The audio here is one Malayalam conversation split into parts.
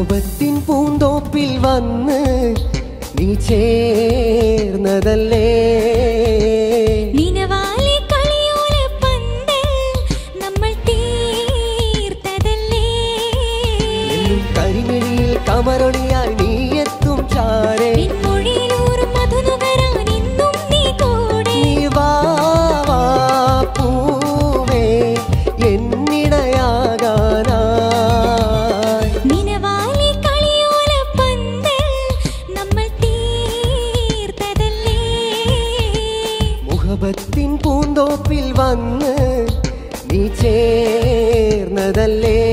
മുഹബത്തിൻ പൂന്തോപ്പിൽ വന്ന് നീ ചേർന്നതല്ലേ നിനവാലെ കളിയോല പന്തൽ നമ്മൾ തീർത്തതല്ലേ കരിമിഴിയിൽ കമറൊളിയായി നീ എത്തും ചാരേ മൊഴിയിലൂറും മധുനുകരാൻ ഇന്നും നീ കൂടെ നീ വാ വാ പൂവേ എന്നിടയാകാനായി നിനവാലെ കളിയോല പന്തൽ നമ്മൾ തീർത്തതല്ലേ മുഹബത്തിൻ പൂന്തോപ്പിൽ വന്ന് നീ ചേർന്നതല്ലേ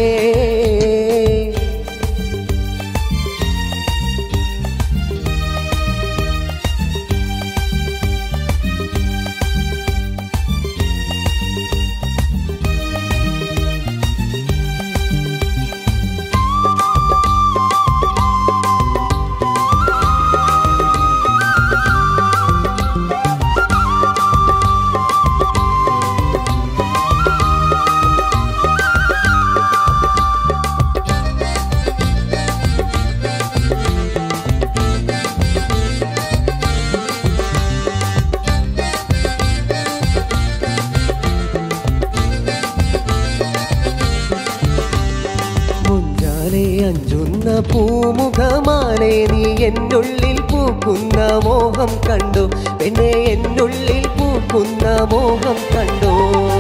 അഞ്ചുന്ന പൂമുഖമാനെ നീ എന്നുള്ളിൽ പൂക്കുന്ന മോഹം കണ്ടു പിന്നെ എന്നുള്ളിൽ പൂക്കുന്ന മോഹം കണ്ടു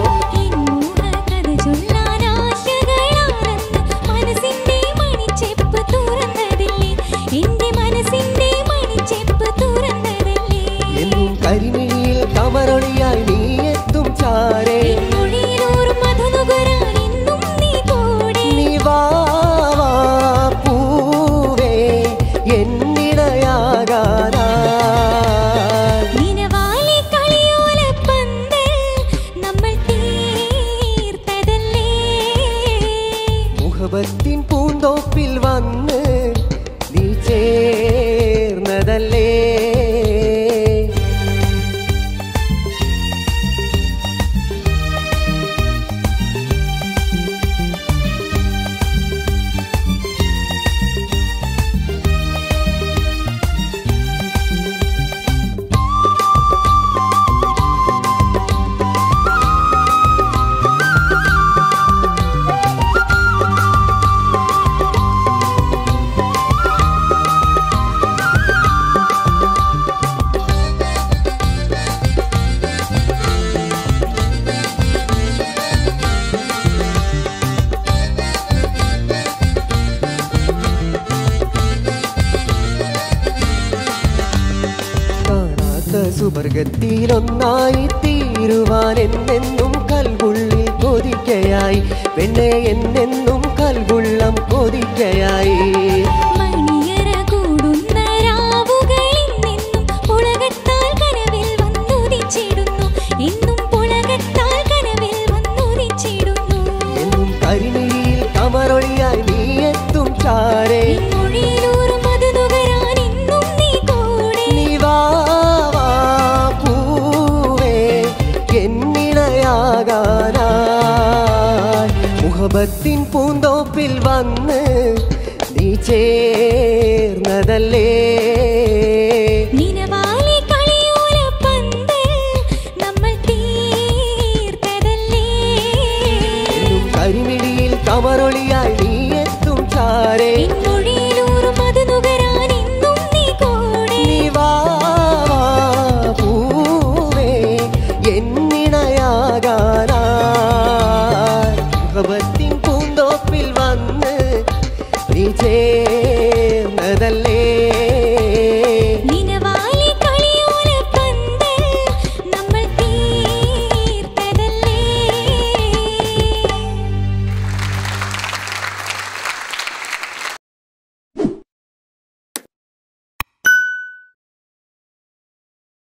എന്നും കരിമിഴിയിൽ കമറൊളിയായി നീ എത്തും ചാരേ നീ വാ വാ പൂവേ എന്നിടയാകാനായി നിനവാലെ കളിയോല പന്തൽ നമ്മൾ തീർത്തതല്ലേ മുഹബത്തിൻ പൂന്തോപ്പിൽ വന്ന് നീ ചേർന്നതല്ലേ സുവർഗത്തിലൊന്നായി തീരുവാൻ എന്നെന്നും കൽവുള്ളിൽ കൊതിക്കയായി പെണ്ണെ എന്നെന്നും കൽവുള്ളം കൊതിക്കയായി മണിയറ കൂടുന്ന രാവുകളിൽ നിന്നും പുളകത്താൽ കനവിൽ വന്നുദിച്ചിടുന്നു എന്നും പുളകത്താൽ കനവിൽ വന്നുദിച്ചിടുന്നു എന്നും കരിമിഴിയിൽ കമറൊളിയായി നീ എത്തും ചാരേ മൊഴിയിലൂറും മധുനുകരാൻ ഇന്നും നീ കൂടെ നീ വാ വാ പൂവേ എന്നിടയാകാനായി മുഹബത്തിൻ പൂന്തോപ്പിൽ വന്ന് നീ ചേർന്നതല്ലേ നിനവാലെ കളിയോല പന്തൽ നമ്മൾ തീർത്തതല്ലേ എന്നും കരിമിഴിയിൽ കമറൊളിയായി നീ എത്തും ചാരേ മൊഴിയിലൂറും മധുനുകരാൻ ഇന്നും നീ കൂടെ നീ വാ വാ പൂവേ